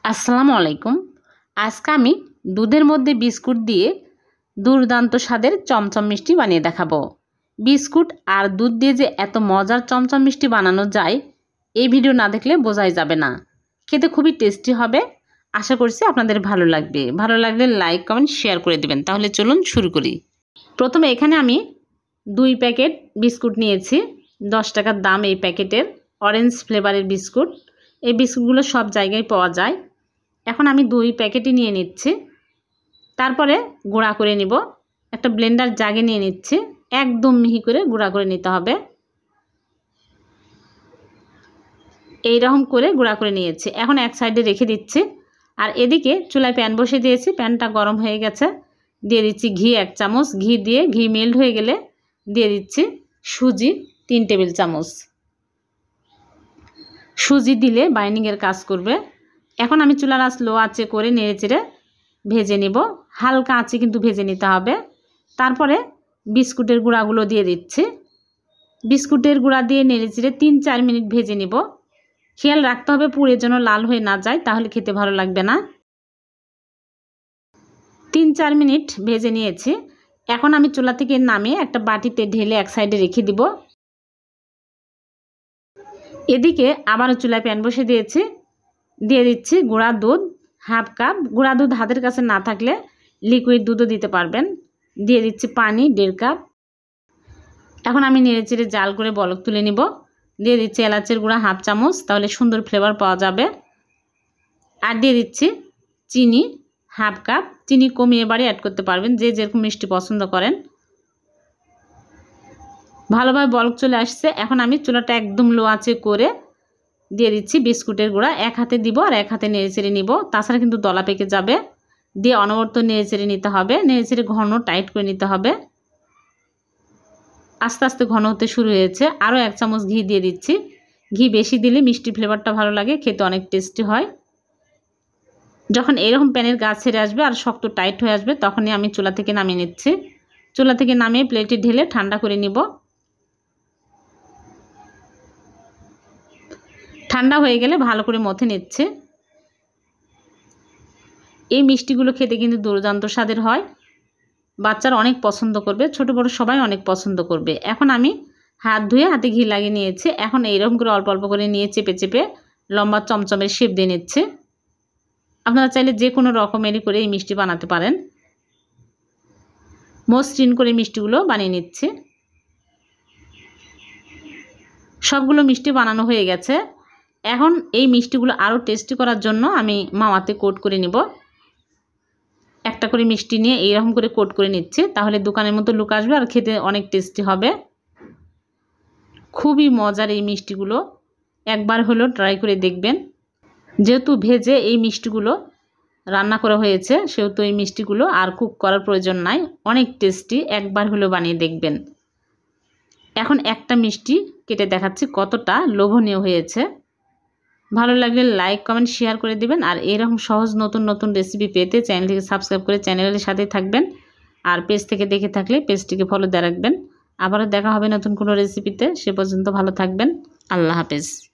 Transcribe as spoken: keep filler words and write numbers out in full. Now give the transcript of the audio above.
আসসালামু আলাইকুম। আজকে আমি দুধের মধ্যে বিস্কুট দিয়ে দুর্দান্ত স্বাদের চমচম মিষ্টি বানিয়ে দেখাবো। বিস্কুট আর দুধ দিয়ে যে এত মজার চমচম মিষ্টি বানানো যায় এই ভিডিও না দেখলে বোঝাই যাবে না। খেতে খুবই টেস্টি হবে। আশা করছি আপনাদের ভালো লাগবে। ভালো লাগলে লাইক কমেন্ট শেয়ার করে দিবেন। তাহলে চলুন শুরু করি। প্রথমে এখানে আমি দুই প্যাকেট বিস্কুট নিয়েছি। দশ টাকার দাম এই প্যাকেটের, অরেঞ্জ ফ্লেভারের বিস্কুট। এই বিস্কুটগুলো সব জায়গায় পাওয়া যায়। এখন আমি দুই প্যাকেটই নিয়ে নিচ্ছি। তারপরে গুঁড়া করে নিব। একটা ব্লেন্ডার জাগে নিয়ে নিচ্ছি। একদম মিহি করে গুঁড়া করে নিতে হবে। এই রকম করে গুঁড়া করে নিয়েছি। এখন এক সাইডে রেখে দিচ্ছি। আর এদিকে চুলায় প্যান বসিয়ে দিয়েছি। প্যানটা গরম হয়ে গেছে। দিয়ে দিচ্ছি ঘি এক চামচ। ঘি দিয়ে ঘি মেল্ট হয়ে গেলে দিয়ে দিচ্ছি সুজি তিন টেবিল চামচ। সুজি দিলে বাইন্ডিংয়ের কাজ করবে। এখন আমি চুলার আঁচ লো আঁচে করে নেড়েচেড়ে ভেজে নিব। হালকা আঁচে কিন্তু ভেজে নিতে হবে। তারপরে বিস্কুটের গুঁড়াগুলো দিয়ে দিচ্ছি। বিস্কুটের গুঁড়া দিয়ে নেড়েচেড়ে তিন চার মিনিট ভেজে নিব। খেয়াল রাখতে হবে পুড়ে যেন লাল হয়ে না যায়, তাহলে খেতে ভালো লাগবে না। তিন চার মিনিট ভেজে নিয়েছি। এখন আমি চুলা থেকে নামিয়ে একটা বাটিতে ঢেলে এক সাইডে রেখে দিব। এদিকে আবারও চুলায় প্যান বসে দিয়েছি। দিয়ে দিচ্ছি গুঁড়া দুধ হাফ কাপ। গুঁড়া দুধ হাতের কাছে না থাকলে লিকুইড দুধও দিতে পারবেন। দিয়ে দিচ্ছি পানি দেড় কাপ। এখন আমি নেড়েচেড়ে জাল করে বলক তুলে নিব। দিয়ে দিচ্ছি এলাচের গুঁড়া হাফ চামচ, তাহলে সুন্দর ফ্লেভার পাওয়া যাবে। আর দিয়ে দিচ্ছি চিনি হাফ কাপ। চিনি কমিয়ে বাড়িয়ে অ্যাড করতে পারবেন, যে যেরকম মিষ্টি পছন্দ করেন। ভালোভাবে বলক চলে আসছে। এখন আমি চুলাটা একদম লো আঁচে করে দিয়ে দিচ্ছি বিস্কুটের গুঁড়া। এক হাতে দিব আর এক হাতে নেড়েচেড়ে নিব, তাছাড়া কিন্তু দলা পেকে যাবে। দিয়ে অনবরত নেড়েচেড়ে নিতে হবে। নেড়েচেড়ে ঘন টাইট করে নিতে হবে। আস্তে আস্তে ঘন হতে শুরু হয়েছে। আরও এক চামচ ঘি দিয়ে দিচ্ছি। ঘি বেশি দিলে মিষ্টি ফ্লেভারটা ভালো লাগে, খেতে অনেক টেস্টি হয়। যখন এরকম প্যানের গা ছেড়ে আসবে আর শক্ত টাইট হয়ে আসবে, তখনই আমি চুলা থেকে নামিয়ে নিচ্ছি। চুলা থেকে নামিয়ে প্লেটে ঢেলে ঠান্ডা করে নিব। ঠান্ডা হয়ে গেলে ভালো করে মথে নিচ্ছে। এই মিষ্টিগুলো খেতে কিন্তু দুর্দান্ত স্বাদের হয়। বাচ্চারা অনেক পছন্দ করবে, ছোট বড় সবাই অনেক পছন্দ করবে। এখন আমি হাত ধুয়ে হাতে ঘি লাগিয়ে নিয়েছি। এখন এইরকম করে অল্প অল্প করে নিয়ে চেপে চেপে লম্বা চমচমের শেপ দিয়ে নিচ্ছে। আপনারা চাইলে যে কোনো রকমেরই করে এই মিষ্টি বানাতে পারেন। মসৃণ করে মিষ্টিগুলো বানিয়ে নিচ্ছে। সবগুলো মিষ্টি বানানো হয়ে গেছে। এখন এই মিষ্টিগুলো আরও টেস্টি করার জন্য আমি মাওয়াতে কোট করে নিব। একটা করে মিষ্টি নিয়ে এইরকম করে কোট করে নিচ্ছে, তাহলে দোকানের মতো লুক আসবে আর খেতে অনেক টেস্টি হবে। খুবই মজার এই মিষ্টিগুলো, একবার হলেও ট্রাই করে দেখবেন। যেহেতু ভেজে এই মিষ্টিগুলো রান্না করা হয়েছে, সেহেতু এই মিষ্টিগুলো আর কুক করার প্রয়োজন নাই। অনেক টেস্টি, একবার হলেও বানিয়ে দেখবেন। এখন একটা মিষ্টি কেটে দেখাচ্ছি কতটা লোভনীয় হয়েছে। ভালো লাগলে লাইক কমেন্ট শেয়ার করে দিবেন। আর এরকম সহজ নতুন নতুন রেসিপি পেতে চ্যানেলটিকে সাবস্ক্রাইব করে চ্যানেলের সাথেই থাকবেন। আর পেজ থেকে দেখে থাকলে পেজটিকে ফলো দিয়ে রাখবেন। আবারও দেখা হবে নতুন কোনো রেসিপিতে। সে পর্যন্ত ভালো থাকবেন। আল্লাহ হাফেজ।